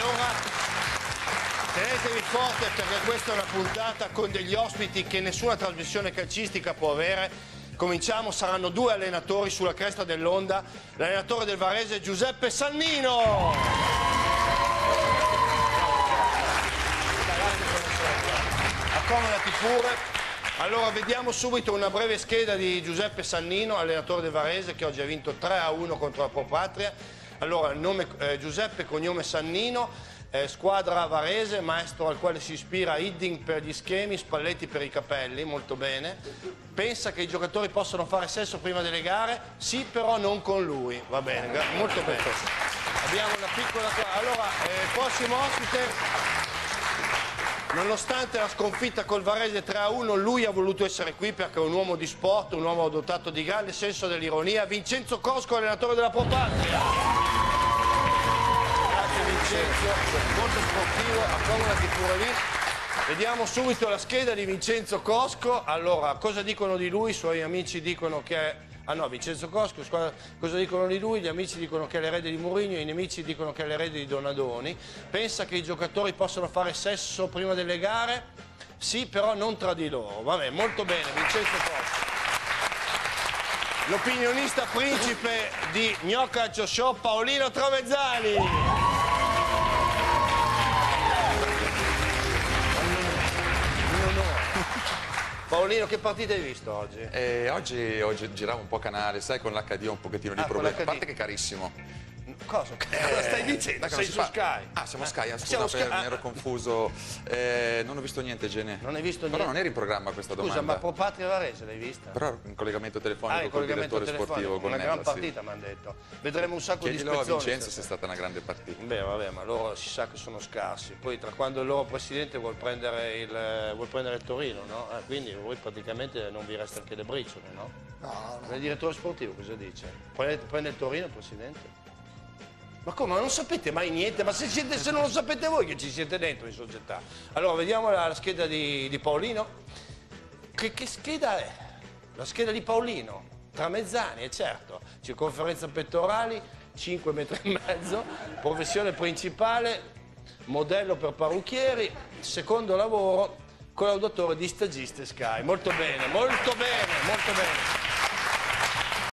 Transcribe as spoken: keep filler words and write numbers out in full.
Allora, tenetevi forte perché questa è una puntata con degli ospiti che nessuna trasmissione calcistica può avere. Cominciamo, saranno due allenatori sulla cresta dell'onda. L'allenatore del Varese Giuseppe Sannino. Accomodati pure. Allora, vediamo subito una breve scheda di Giuseppe Sannino, allenatore del Varese, che oggi ha vinto tre a uno contro la Pro Patria. Allora, il nome eh, Giuseppe, cognome Sannino, eh, squadra Varese, maestro al quale si ispira Hiddink per gli schemi, Spalletti per i capelli, molto bene. Pensa che i giocatori possano fare sesso prima delle gare? Sì, però non con lui. Va bene, molto bene. Abbiamo una piccola... Allora, eh, prossimo ospite... Nonostante la sconfitta col Varese tre a uno, lui ha voluto essere qui perché è un uomo di sport, un uomo dotato di grande senso dell'ironia. Vincenzo Cosco, allenatore della Pro Patria. Grazie Vincenzo, molto sportivo, accomodati pure lì. Vediamo subito la scheda di Vincenzo Cosco. Allora, cosa dicono di lui? I suoi amici dicono che è... Ah no, Vincenzo Cosco, cosa dicono di lui? Gli amici dicono che è l'erede di Mourinho, i nemici dicono che è l'erede di Donadoni. Pensa che i giocatori possano fare sesso prima delle gare? Sì, però non tra di loro. Vabbè, molto bene, Vincenzo Cosco. L'opinionista principe di Gnocca Show, Paolino Tramezzani. Paolino, che partita hai visto oggi? Eh, oggi, oggi giravo un po' canale, sai, con l'H D ho un pochettino di ah, problemi, a parte che è carissimo. Cosa? Cosa stai dicendo? Sei su fa... Sky? Ah, siamo Sky, ah, scusa, Siamo Sky. Per, mi ero confuso. Eh, non ho visto niente, Gene. Non hai visto niente? Però non eri in programma questa scusa, domanda. ma Pro Patria Varese l'hai vista? Però in collegamento telefonico ah, in con il collegamento direttore telefonico. sportivo. Una con gran Nella, partita, sì. mi hanno detto. Vedremo un sacco Chiedilo di a spezzoni. Vincenzo se è stata una grande partita. Beh, vabbè, ma loro si sa che sono scarsi. Poi tra quando il loro presidente vuol prendere il, vuol prendere il Torino, no? Eh, quindi voi praticamente non vi resta anche le briciole, no? No, no. Il direttore sportivo cosa dice? Prende, prende il Torino il presidente? Ma come? Ma non sapete mai niente? Ma se, siete, se non lo sapete voi che ci siete dentro in società. Allora, vediamo la, la scheda di, di Paolino. Che, che scheda è? La scheda di Paolino. Tramezzani, è certo. Circonferenza pettorali, cinque metri e mezzo. Professione principale, modello per parrucchieri. Secondo lavoro, collaudatore di stagiste Sky. Molto bene, molto bene, molto bene.